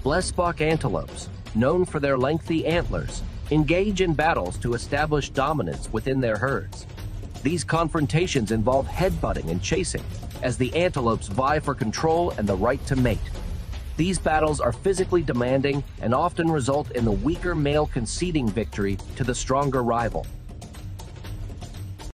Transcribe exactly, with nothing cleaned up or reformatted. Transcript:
Blessbok antelopes, known for their lengthy antlers, engage in battles to establish dominance within their herds. These confrontations involve headbutting and chasing, as the antelopes vie for control and the right to mate. These battles are physically demanding and often result in the weaker male conceding victory to the stronger rival.